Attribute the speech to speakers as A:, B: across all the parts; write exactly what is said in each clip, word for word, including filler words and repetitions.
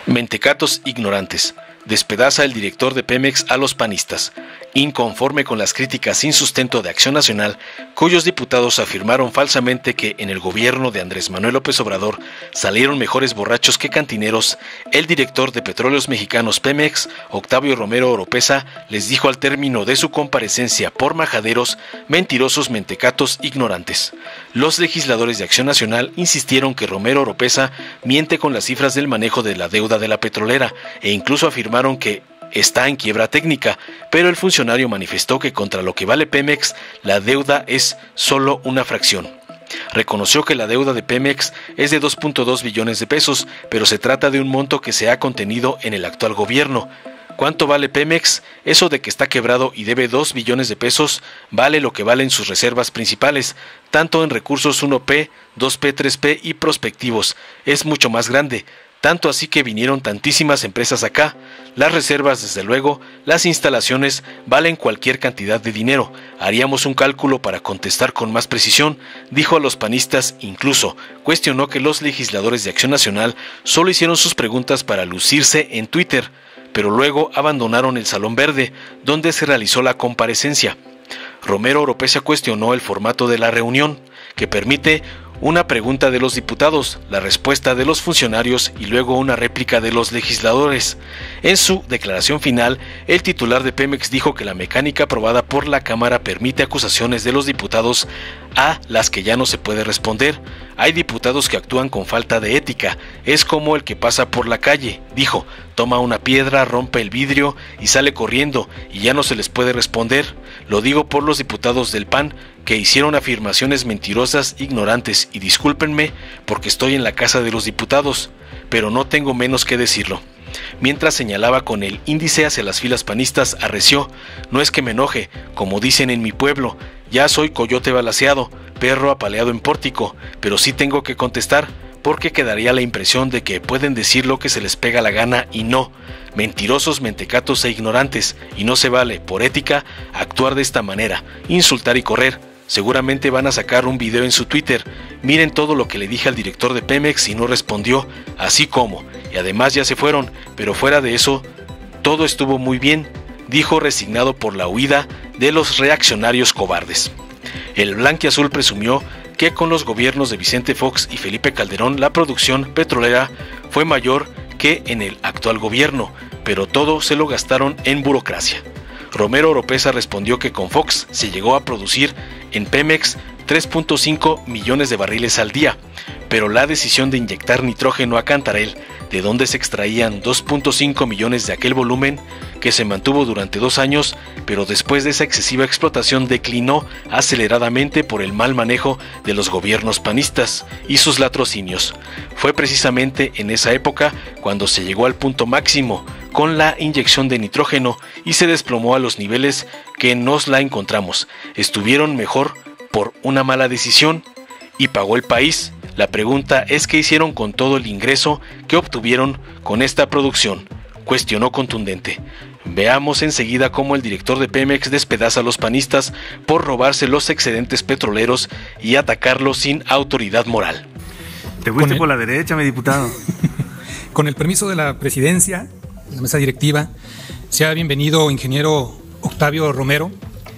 A: Mentecatos ignorantes. Despedaza el director de Pemex a los panistas. Inconforme con las críticas sin sustento de Acción Nacional, cuyos diputados afirmaron falsamente que en el gobierno de Andrés Manuel López Obrador salieron mejores borrachos que cantineros, el director de Petróleos Mexicanos Pemex, Octavio Romero Oropesa, les dijo al término de su comparecencia por majaderos, mentirosos, mentecatos, ignorantes. Los legisladores de Acción Nacional insistieron que Romero Oropesa miente con las cifras del manejo de la deuda de la petrolera e incluso afirmaron que está en quiebra técnica, pero el funcionario manifestó que contra lo que vale Pemex, la deuda es solo una fracción. Reconoció que la deuda de Pemex es de dos punto dos billones de pesos, pero se trata de un monto que se ha contenido en el actual gobierno. ¿Cuánto vale Pemex? Eso de que está quebrado y debe dos billones de pesos, vale lo que valen sus reservas principales, tanto en recursos uno P, dos P, tres P y prospectivos. Es mucho más grande. Tanto así que vinieron tantísimas empresas acá. Las reservas, desde luego, las instalaciones valen cualquier cantidad de dinero. Haríamos un cálculo para contestar con más precisión, dijo a los panistas. Incluso cuestionó que los legisladores de Acción Nacional solo hicieron sus preguntas para lucirse en Twitter, pero luego abandonaron el Salón Verde, donde se realizó la comparecencia. Romero Oropesa cuestionó el formato de la reunión, que permite una pregunta de los diputados, la respuesta de los funcionarios y luego una réplica de los legisladores. En su declaración final, el titular de Pemex dijo que la mecánica aprobada por la Cámara permite acusaciones de los diputados a las que ya no se puede responder. Hay diputados que actúan con falta de ética, es como el que pasa por la calle, dijo, toma una piedra, rompe el vidrio y sale corriendo y ya no se les puede responder. Lo digo por los diputados del P A N que hicieron afirmaciones mentirosas, ignorantes, y discúlpenme porque estoy en la Casa de los Diputados, pero no tengo menos que decirlo. Mientras señalaba con el índice hacia las filas panistas, arreció, no es que me enoje, como dicen en mi pueblo, ya soy coyote balaceado, perro apaleado en pórtico, pero sí tengo que contestar, porque quedaría la impresión de que pueden decir lo que se les pega la gana y no. Mentirosos, mentecatos e ignorantes, y no se vale, por ética, actuar de esta manera, insultar y correr. Seguramente van a sacar un video en su Twitter. Miren todo lo que le dije al director de Pemex y no respondió, así como, y además ya se fueron, pero fuera de eso, todo estuvo muy bien, dijo resignado por la huida de los reaccionarios cobardes. El blanquiazul presumió que con los gobiernos de Vicente Fox y Felipe Calderón la producción petrolera fue mayor que en el actual gobierno, pero todo se lo gastaron en burocracia. Romero Oropesa respondió que con Fox se llegó a producir en Pemex tres punto cinco millones de barriles al día, pero la decisión de inyectar nitrógeno a Cantarell, de donde se extraían dos punto cinco millones de aquel volumen, que se mantuvo durante dos años, pero después de esa excesiva explotación declinó aceleradamente por el mal manejo de los gobiernos panistas y sus latrocinios. Fue precisamente en esa época cuando se llegó al punto máximo con la inyección de nitrógeno y se desplomó a los niveles que nos la encontramos. Estuvieron mejor por una mala decisión y pagó el país. La pregunta es qué hicieron con todo el ingreso que obtuvieron con esta producción, cuestionó contundente. Veamos enseguida cómo el director de Pemex despedaza a los panistas por robarse los excedentes petroleros y atacarlos sin autoridad moral.
B: Te fuiste por la derecha, mi diputado.
C: Con el permiso de la presidencia, de la mesa directiva, sea bienvenido ingeniero Octavio Romero.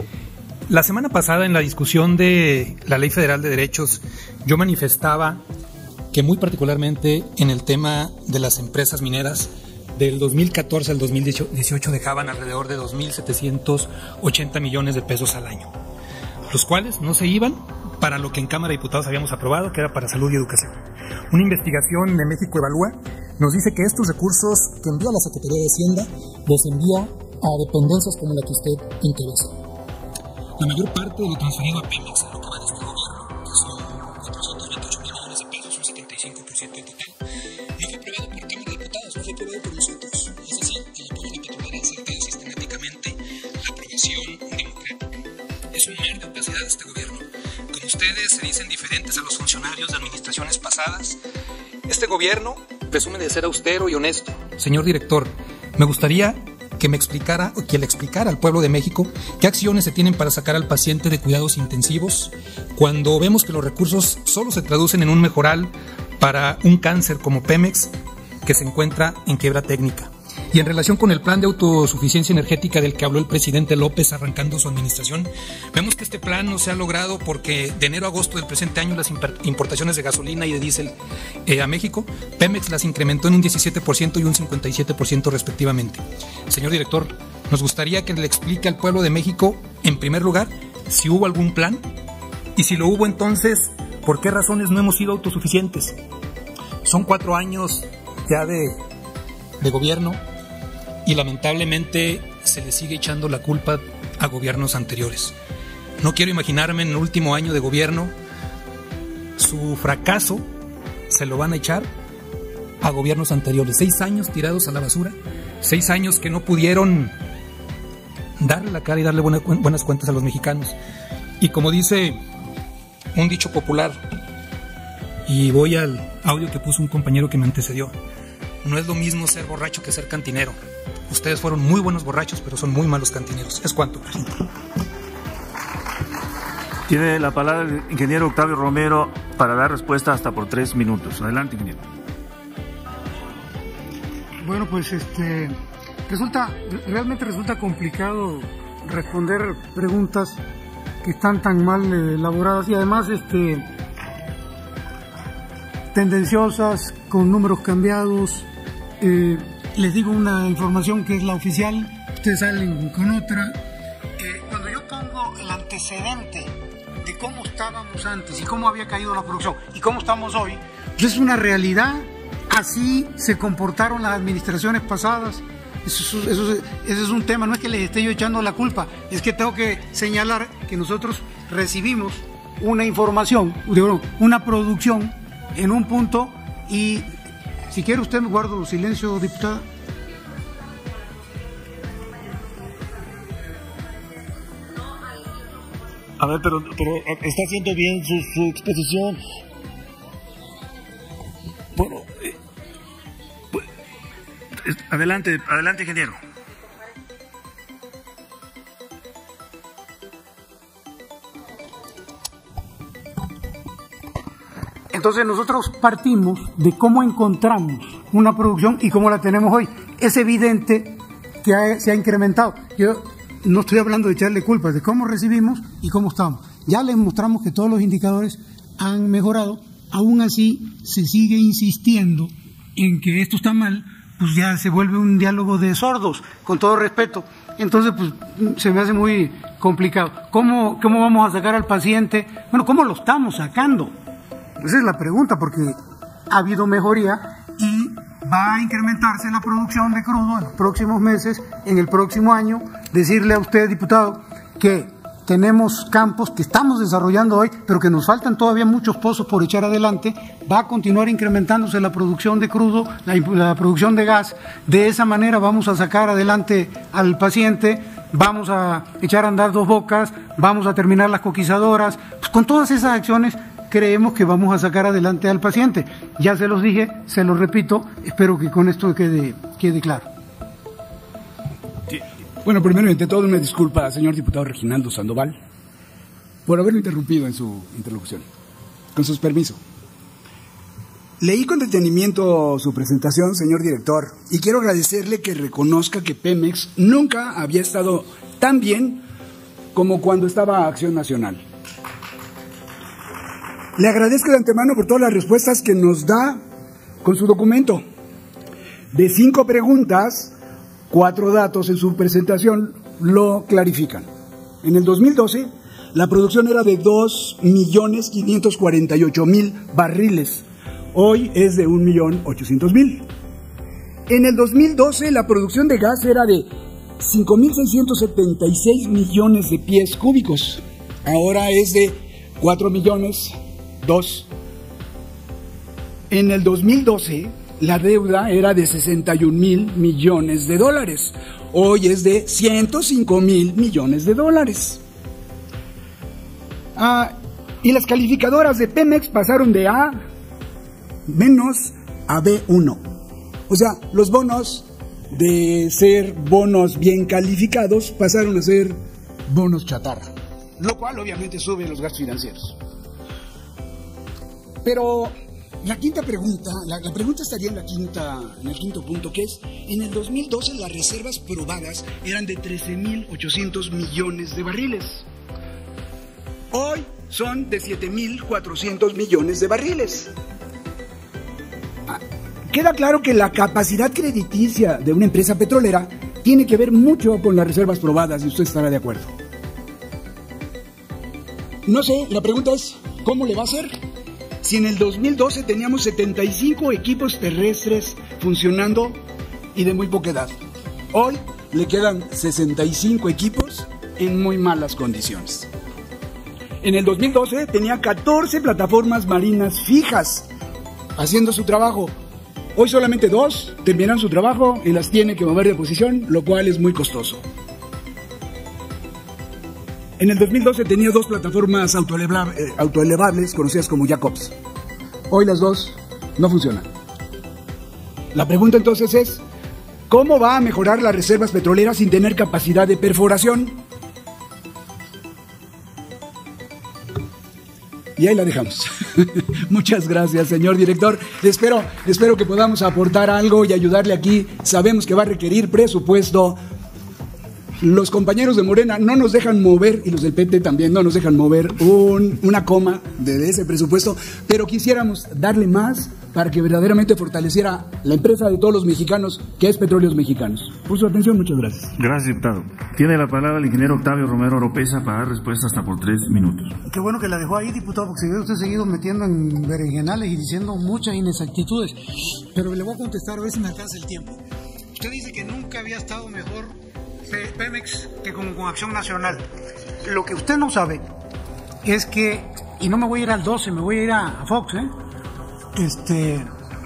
C: La semana pasada en la discusión de la Ley Federal de Derechos, yo manifestaba que muy particularmente en el tema de las empresas mineras, del dos mil catorce al dos mil dieciocho dejaban alrededor de dos mil setecientos ochenta millones de pesos al año, los cuales no se iban para lo que en Cámara de Diputados habíamos aprobado, que era para salud y educación. Una investigación de México Evalúa nos dice que estos recursos que envía la Secretaría de Hacienda los envía a dependencias como la que usted encabeza. La mayor parte de lo transferido a Pemex en lo que va de este gobierno, que son cuatrocientos veintiocho millones de pesos, un setenta y cinco por ciento en total, no fue aprobado por Cámara de Diputados, no fue aprobado por nosotros. Es decir, el apoyo de petrolera ha saltado sistemáticamente la aprobación democrática. Es un mar de opacidad este gobierno. Como ustedes se dicen diferentes a los funcionarios de administraciones pasadas, este gobierno presume de ser austero y honesto. Señor director, me gustaría que me explicara o que le explicara al pueblo de México qué acciones se tienen para sacar al paciente de cuidados intensivos cuando vemos que los recursos solo se traducen en un mejoral para un cáncer como Pemex que se encuentra en quiebra técnica. Y en relación con el plan de autosuficiencia energética del que habló el presidente López arrancando su administración, vemos que este plan no se ha logrado porque de enero a agosto del presente año las importaciones de gasolina y de diésel eh, a México, Pemex las incrementó en un diecisiete por ciento y un cincuenta y siete por ciento respectivamente. Señor director, nos gustaría que le explique al pueblo de México, en primer lugar, si hubo algún plan y si lo hubo, entonces, ¿por qué razones no hemos sido autosuficientes? Son cuatro años ya de, de gobierno y lamentablemente se le sigue echando la culpa a gobiernos anteriores. No quiero imaginarme en el último año de gobierno su fracaso se lo van a echar a gobiernos anteriores. Seis años tirados a la basura, seis años que no pudieron darle la cara y darle buena, buenas cuentas a los mexicanos. Y como dice un dicho popular, y voy al audio que puso un compañero que me antecedió, no es lo mismo ser borracho que ser cantinero. Ustedes fueron muy buenos borrachos, pero son muy malos cantineros. Es cuanto.
B: Tiene la palabra el ingeniero Octavio Romero para dar respuesta hasta por tres minutos. Adelante, ingeniero.
D: Bueno, pues este resulta realmente resulta complicado responder preguntas que están tan mal elaboradas y además este tendenciosas, con números cambiados. Eh, les digo una información que es la oficial, ustedes salen con otra. Eh, cuando yo pongo el antecedente de cómo estábamos antes y cómo había caído la producción y cómo estamos hoy, pues es una realidad. Así se comportaron las administraciones pasadas. Eso, eso, ese es un tema, no es que les esté yo echando la culpa, es que tengo que señalar que nosotros recibimos una información, una producción en un punto y si quiere usted me guardo silencio, diputada.
B: A ver, pero, pero está haciendo bien su, su exposición. Bueno, eh, pues, adelante, adelante, ingeniero.
D: Entonces nosotros partimos de cómo encontramos una producción y cómo la tenemos hoy. Es evidente que ha, se ha incrementado. Yo no estoy hablando de echarle culpas, de cómo recibimos y cómo estamos. Ya les mostramos que todos los indicadores han mejorado. Aún así se sigue insistiendo en que esto está mal, pues ya se vuelve un diálogo de sordos, con todo respeto. Entonces pues se me hace muy complicado. ¿Cómo, cómo vamos a sacar al paciente? Bueno, ¿cómo lo estamos sacando? Esa es la pregunta, porque ha habido mejoría y va a incrementarse la producción de crudo en los próximos meses, en el próximo año. Decirle a usted, diputado, que tenemos campos que estamos desarrollando hoy, pero que nos faltan todavía muchos pozos por echar adelante. Va a continuar incrementándose la producción de crudo, la, la producción de gas. De esa manera vamos a sacar adelante al paciente, vamos a echar a andar Dos Bocas, vamos a terminar las coquizadoras. Pues con todas esas acciones creemos que vamos a sacar adelante al paciente. Ya se los dije, se los repito, espero que con esto quede, quede claro.
E: Bueno, primero ante todo una disculpa al señor diputado Reginaldo Sandoval por haberlo interrumpido en su interlocución. Con sus permisos. Leí con detenimiento su presentación, señor director, y quiero agradecerle que reconozca que Pemex nunca había estado tan bien como cuando estaba Acción Nacional. Le agradezco de antemano por todas las respuestas que nos da con su documento. De cinco preguntas, cuatro datos en su presentación lo clarifican. En el dos mil doce, la producción era de dos millones quinientos cuarenta y ocho mil barriles. Hoy es de un millón ochocientos mil. En el dos mil doce, la producción de gas era de cinco mil seiscientos setenta y seis millones de pies cúbicos. Ahora es de cuatro millones dos. En el dos mil doce, la deuda era de sesenta y un mil millones de dólares. Hoy es de ciento cinco mil millones de dólares. Ah, y las calificadoras de Pemex pasaron de A menos a B uno. O sea, los bonos de ser bonos bien calificados pasaron a ser bonos chatarra, lo cual obviamente sube los gastos financieros. Pero La quinta pregunta, la, la pregunta estaría en la quinta, en el quinto punto, que es, en el dos mil doce las reservas probadas eran de trece mil ochocientos millones de barriles. Hoy son de siete mil cuatrocientos millones de barriles. Ah, queda claro que la capacidad crediticia de una empresa petrolera tiene que ver mucho con las reservas probadas, y usted estará de acuerdo. No sé, la pregunta es, ¿cómo le va a hacer? Si en el dos mil doce teníamos setenta y cinco equipos terrestres funcionando y de muy poca edad. Hoy le quedan sesenta y cinco equipos en muy malas condiciones. En el dos mil doce tenía catorce plataformas marinas fijas haciendo su trabajo. Hoy solamente dos terminan su trabajo y las tiene que mover de posición, lo cual es muy costoso. En el dos mil doce tenía dos plataformas autoelevables, eh, autoelevables conocidas como Jacobs. Hoy las dos no funcionan. La pregunta entonces es, ¿cómo va a mejorar las reservas petroleras sin tener capacidad de perforación? Y ahí la dejamos. Muchas gracias, señor director. Espero, espero que podamos aportar algo y ayudarle aquí. Sabemos que va a requerir presupuesto. Los compañeros de Morena no nos dejan mover, y los del P T también no nos dejan mover un, una coma de, de ese presupuesto, pero quisiéramos darle más para que verdaderamente fortaleciera la empresa de todos los mexicanos, que es Petróleos Mexicanos. Por su atención, muchas gracias.
B: Gracias, diputado. Tiene la palabra el ingeniero Octavio Romero Oropesa para dar respuesta hasta por tres minutos.
D: Qué bueno que la dejó ahí, diputado, porque se ve usted seguido metiendo en berenjenales y diciendo muchas inexactitudes. Pero le voy a contestar, a ver si me alcanza el tiempo. Usted dice que nunca había estado mejor Pemex que con, con Acción Nacional. Lo que usted no sabe es que, y no me voy a ir al doce, me voy a ir a, a Fox, ¿eh? Este,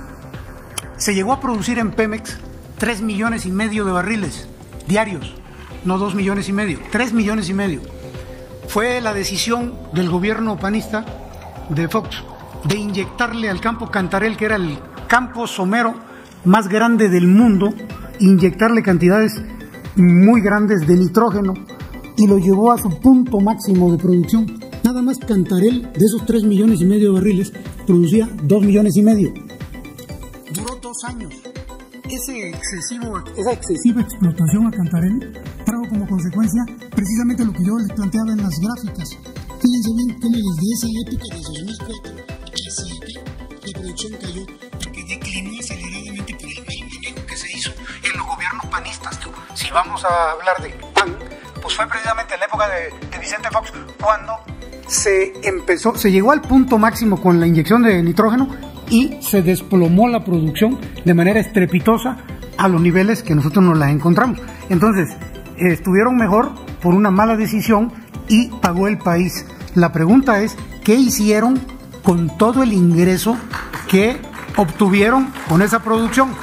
D: se llegó a producir en Pemex tres millones y medio de barriles diarios, no dos millones y medio, tres millones y medio. Fue la decisión del gobierno panista de Fox de inyectarle al campo Cantarell, que era el campo somero más grande del mundo, inyectarle cantidades muy grandes de nitrógeno y lo llevó a su punto máximo de producción. Nada más Cantarell, de esos tres millones y medio de barriles, producía dos millones y medio. Duró dos años. Ese excesivo, esa excesiva explotación a Cantarell trajo como consecuencia precisamente lo que yo les planteaba en las gráficas. Fíjense bien cómo desde esa época, desde dos mil cuatro, casi la producción cayó porque declinó aceleradamente por el mal manejo que se hizo en los gobiernos panistas. Si vamos a hablar de P A N, pues fue precisamente en la época de, de Vicente Fox cuando se empezó, se llegó al punto máximo con la inyección de nitrógeno y se desplomó la producción de manera estrepitosa a los niveles que nosotros nos las encontramos. Entonces, eh, estuvieron mejor por una mala decisión y pagó el país. La pregunta es, ¿qué hicieron con todo el ingreso que obtuvieron con esa producción?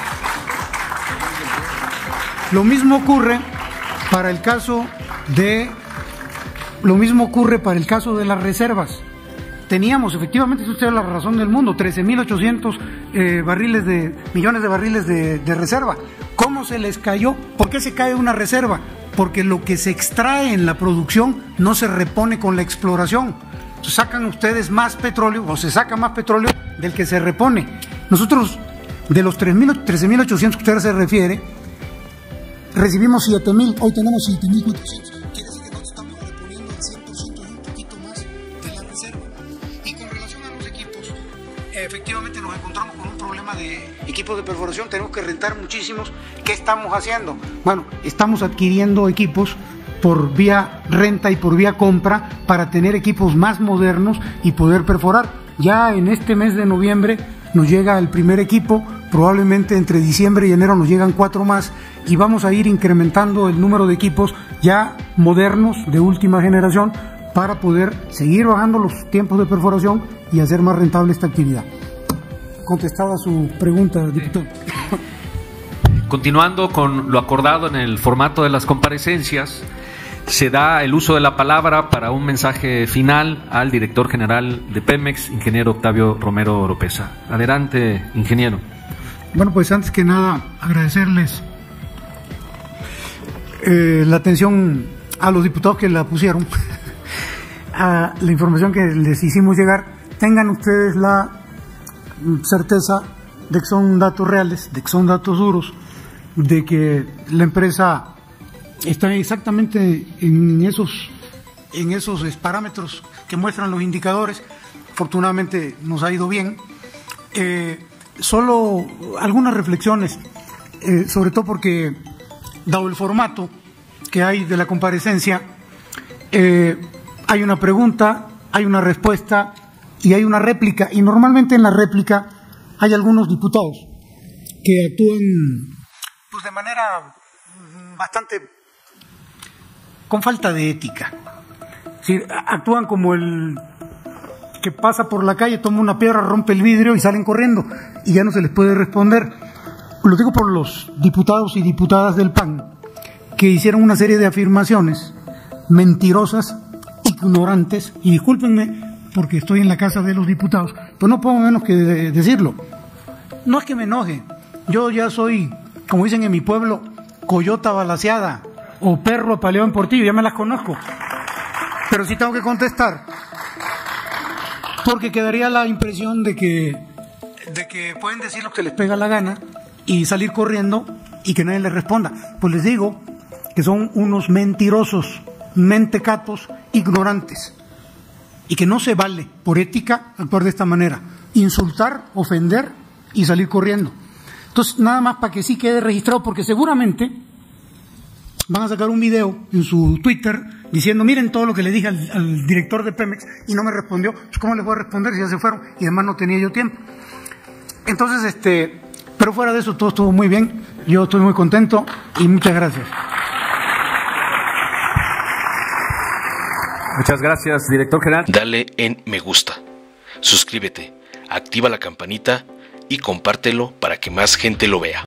D: Lo mismo ocurre para el caso de lo mismo ocurre para el caso de las reservas. Teníamos, efectivamente, si usted es la razón del mundo, trece mil ochocientos eh, barriles de millones de barriles de, de reserva. ¿Cómo se les cayó? ¿Por qué se cae una reserva? Porque lo que se extrae en la producción no se repone con la exploración. Entonces, sacan ustedes más petróleo o se saca más petróleo del que se repone. Nosotros, de los trece mil ochocientos que usted se refiere, recibimos siete mil, hoy tenemos siete mil cuatrocientos. Quiere decir que nosotros estamos reponiendo el cien por ciento y un poquito más de la reserva. Y con relación a los equipos, efectivamente nos encontramos con un problema de equipos de perforación, tenemos que rentar muchísimos. ¿Qué estamos haciendo? Bueno, estamos adquiriendo equipos por vía renta y por vía compra para tener equipos más modernos y poder perforar. Ya en este mes de noviembre nos llega el primer equipo, probablemente entre diciembre y enero nos llegan cuatro más y vamos a ir incrementando el número de equipos ya modernos de última generación para poder seguir bajando los tiempos de perforación y hacer más rentable esta actividad. Contestada su pregunta, diputado.
F: Continuando con lo acordado en el formato de las comparecencias, se da el uso de la palabra para un mensaje final al director general de Pemex, ingeniero Octavio Romero Oropesa. Adelante, ingeniero.
D: Bueno, pues antes que nada, agradecerles eh, la atención a los diputados que la pusieron, a la información que les hicimos llegar. Tengan ustedes la certeza de que son datos reales, de que son datos duros, de que la empresa está exactamente en esos, en esos parámetros que muestran los indicadores. Afortunadamente nos ha ido bien. Eh, solo algunas reflexiones, eh, sobre todo porque, dado el formato que hay de la comparecencia, eh, hay una pregunta, hay una respuesta y hay una réplica, y normalmente en la réplica hay algunos diputados que actúan pues de manera bastante con falta de ética. Es decir, actúan como el que pasa por la calle, toma una piedra, rompe el vidrio y salen corriendo y ya no se les puede responder. Lo digo por los diputados y diputadas del P A N que hicieron una serie de afirmaciones mentirosas, ignorantes, y discúlpenme porque estoy en la casa de los diputados, pero no puedo menos que decirlo. No es que me enoje, yo ya soy, como dicen en mi pueblo, coyota balaseada o perro apaleado en Portillo, ya me las conozco, pero sí tengo que contestar, porque quedaría la impresión de que, de que pueden decir lo que les pega la gana y salir corriendo y que nadie les responda. Pues les digo que son unos mentirosos, mentecatos, ignorantes, y que no se vale por ética actuar de esta manera, insultar, ofender y salir corriendo. Entonces, nada más para que sí quede registrado, porque seguramente van a sacar un video en su Twitter diciendo, miren todo lo que le dije al, al director de Pemex y no me respondió. Pues, ¿cómo les voy a responder si ya se fueron? Y además no tenía yo tiempo. Entonces, este, pero fuera de eso todo estuvo muy bien. Yo estoy muy contento y muchas gracias.
F: Muchas gracias, director general.
A: Dale en me gusta, suscríbete, activa la campanita y compártelo para que más gente lo vea.